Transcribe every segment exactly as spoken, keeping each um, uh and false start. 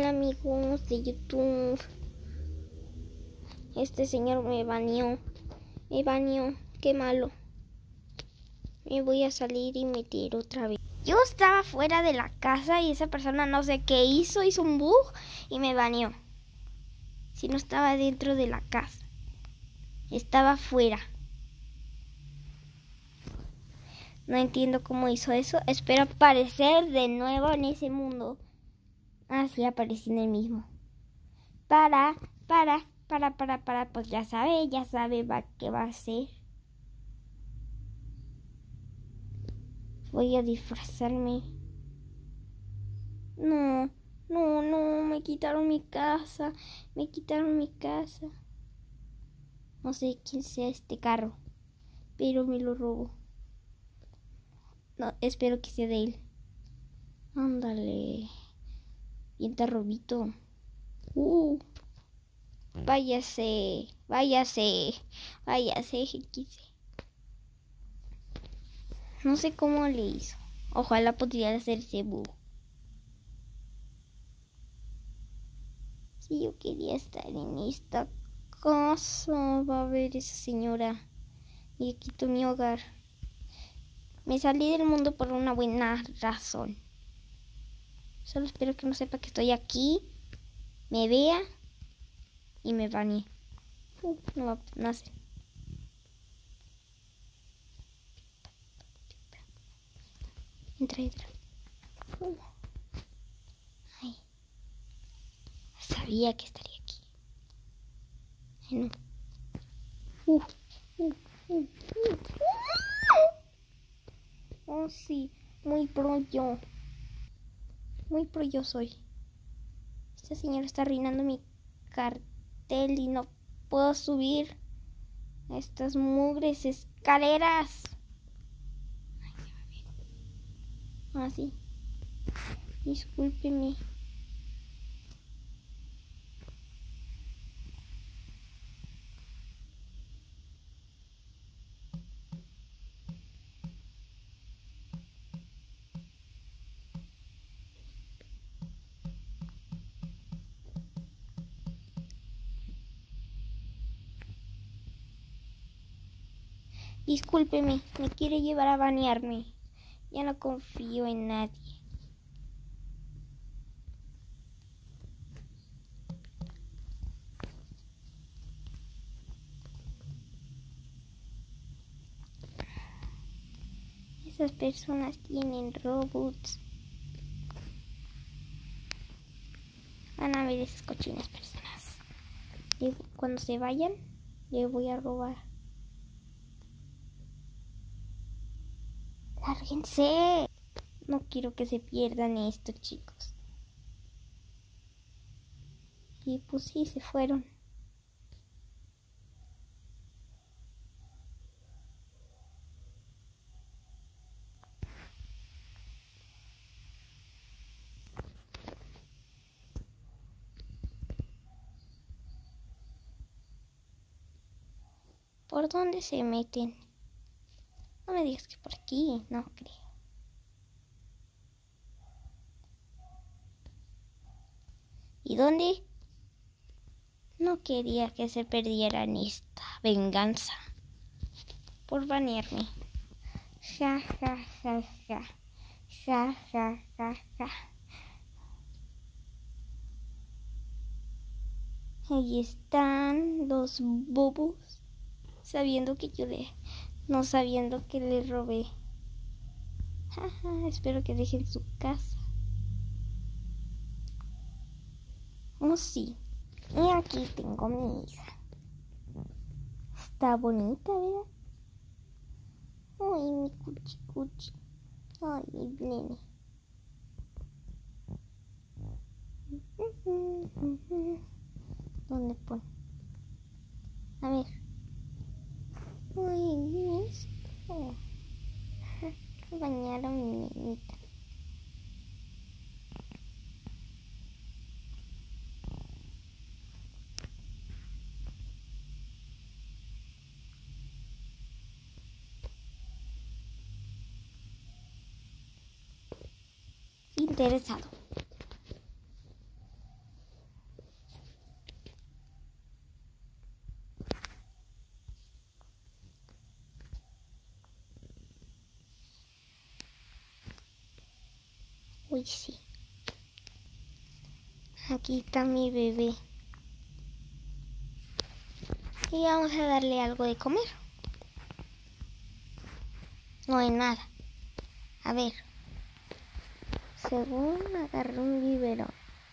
Hola amigos de YouTube. Este señor me baneó. Me baneó. Qué malo. Me voy a salir y meter otra vez. Yo estaba fuera de la casa y esa persona no sé qué hizo. Hizo un bug y me baneó. Si no estaba dentro de la casa. Estaba fuera. No entiendo cómo hizo eso. Espero aparecer de nuevo en ese mundo. Ah, sí, aparecí en el mismo. Para, para, para, para, para. Pues ya sabe, ya sabe va, qué va a hacer. Voy a disfrazarme. No, no, no, me quitaron mi casa. Me quitaron mi casa. No sé quién sea este carro, pero me lo robo. No, espero que sea de él. Ándale. Y te robito. Uh. Váyase, váyase, váyase, X. No sé cómo le hizo. Ojalá pudiera hacerse bug. Si yo quería estar en esta casa, va a ver esa señora. Y quito mi hogar. Me salí del mundo por una buena razón. Solo espero que no sepa que estoy aquí, me vea y me banee. Uh, no va a nacer. Entra, entra. Uh. Ay. Sabía que estaría aquí. Ay, no. Uh, uh, uh, uh. Oh, sí. Muy pro yo. Muy pro yo soy. Este señor está arruinando mi cartel y no puedo subir a estas mugres escaleras. Ah, sí. Discúlpeme. Discúlpeme, me quiere llevar a banearme. Ya no confío en nadie. Esas personas tienen robots. Van a ver esas cochinas personas. Y cuando se vayan, les voy a robar. ¡Lárguense! No quiero que se pierdan estos chicos. Y pues sí, se fueron. ¿Por dónde se meten? No me digas que por aquí, no creo. ¿Y dónde? No quería que se perdieran esta venganza por banearme. Ja, ja, ja, ja. Ja, ja, ja, ja. Ahí están los bobos. Sabiendo que yo le... No sabiendo que le robé. Ja, ja, espero que dejen su casa. Oh, sí. Y aquí tengo mi hija. Está bonita, ¿verdad? Ay, mi cuchi cuchi. Ay, mi nene. ¿Dónde pone? A ver. Ay, mis. Oh. Bañaron a mi niñita. Interesado. Uy, sí. Aquí está mi bebé. Y vamos a darle algo de comer. No hay nada. A ver. Según agarré un biberón.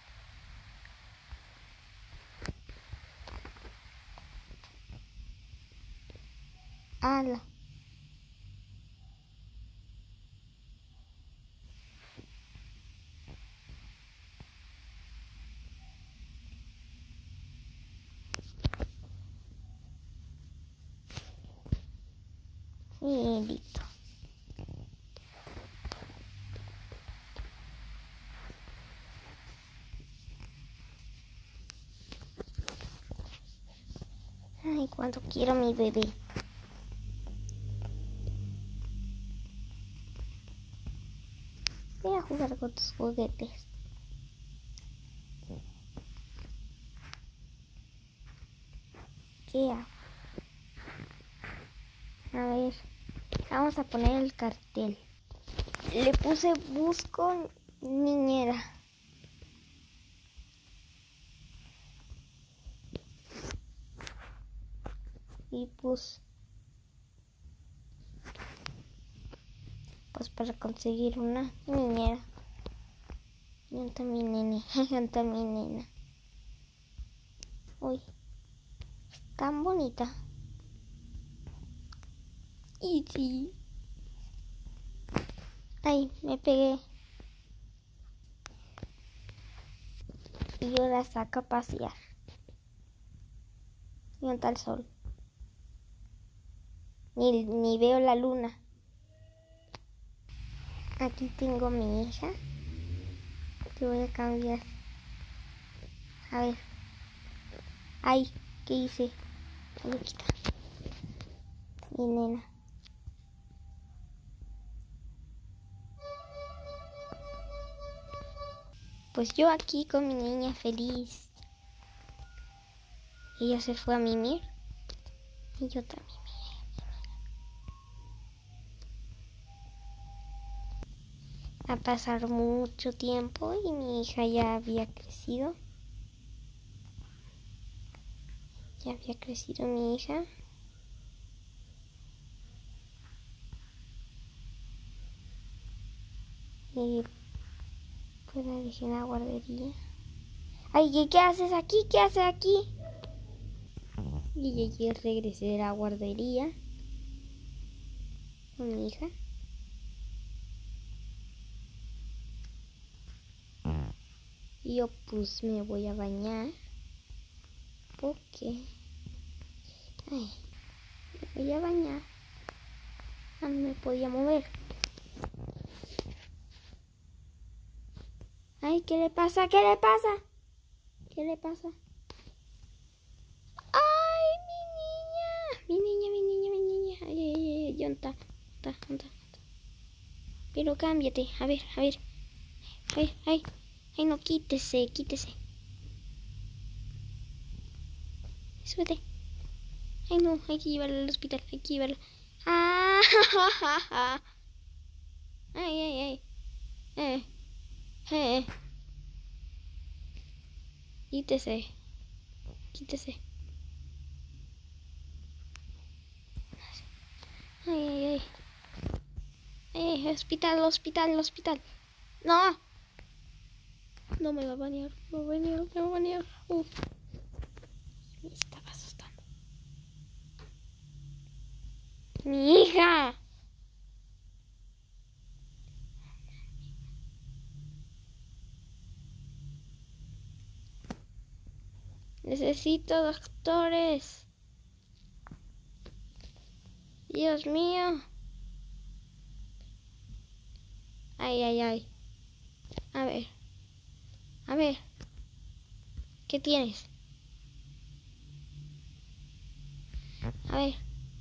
Ala. Y listo. Ay, cuánto quiero a mi bebé. Voy a jugar con tus juguetes. ¿Qué hago? A ver, vamos a poner el cartel. Le puse busco niñera. Y pues, pues para conseguir una niñera. Y un también nene, y también nena. Uy, tan bonita. Y sí. Ay, me pegué. Y ahora saca a pasear. Y un tal sol. Ni, ni veo la luna. Aquí tengo a mi hija. Te voy a cambiar. A ver. Ay, ¿qué hice? Ahí está. Mi nena. Pues yo aquí con mi niña feliz. Ella se fue a mimir. Y yo también me iré a mimir. A pasar mucho tiempo y mi hija ya había crecido. Ya había crecido mi hija. Y pues la dejé en la guardería. Ay, ¿qué, qué haces aquí? ¿Qué haces aquí? Y yo regresé de la guardería con mi hija. Y yo pues me voy a bañar. Porque... Ay, me voy a bañar. No me podía mover. Ay, ¿qué le pasa? ¿Qué le pasa? ¿Qué le pasa? ¡Ay, mi niña! Mi niña, mi niña, mi niña. Ay, ay, ay, ¿dónde está? ¿Dónde está? Pero cámbiate. A ver, a ver. Ay, ay. Ay, no, quítese, quítese. Súbete. Ay, no, hay que llevarla al hospital. Hay que llevarla. ¡Ah! Ay, ay, ay. Eh. Eh. Quítese. Quítese. Ay, ay, ay. Ay, hospital, hospital, hospital. No. No me va a bañar. Me va a bañar, me va a bañar. Uf. Me estaba asustando. Mi hija. Necesito doctores. Dios mío. Ay, ay, ay. A ver. A ver. ¿Qué tienes? A ver.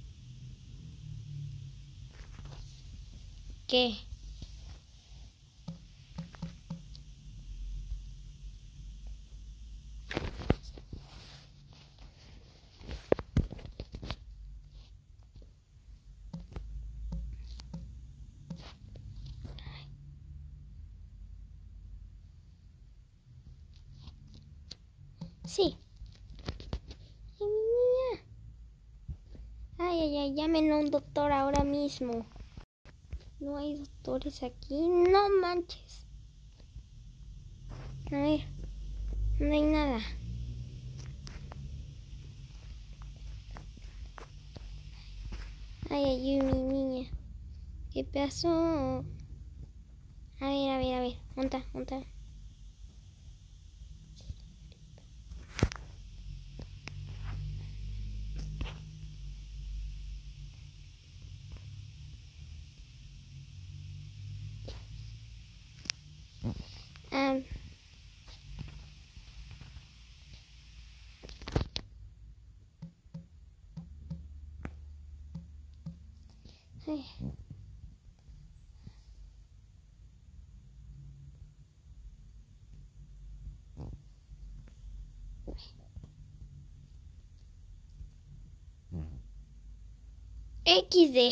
¿Qué? Sí. Ay, mi niña. Ay, ay, ay, llamen a un doctor ahora mismo. No hay doctores aquí. No manches. A ver. No hay nada. Ay, ay, mi niña. ¿Qué pasó? A ver, a ver, a ver. Monta, monta. Ah. Ay. equis de.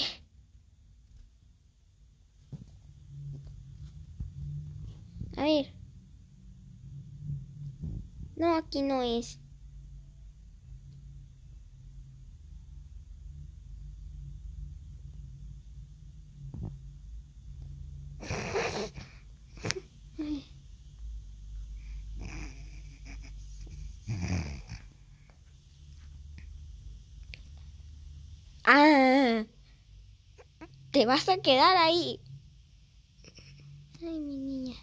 A ver. No, aquí no es. Ah, te vas a quedar ahí. Ay, mi niña.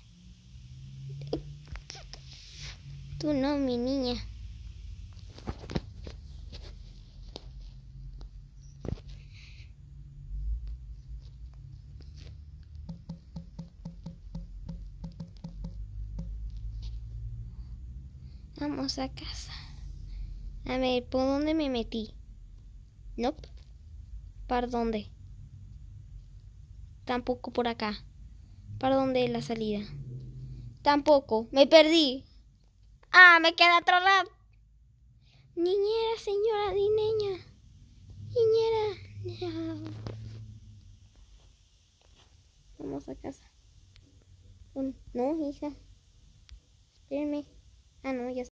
Tú no, mi niña. Vamos a casa. A ver, ¿por dónde me metí? Nope. ¿Para dónde? Tampoco por acá. ¿Para dónde es la salida? Tampoco. Me perdí. Ah, me quedé atorada. Niñera, señora, niña. Niñera. Vamos a casa. No, hija. Espérenme. Ah, no, ya.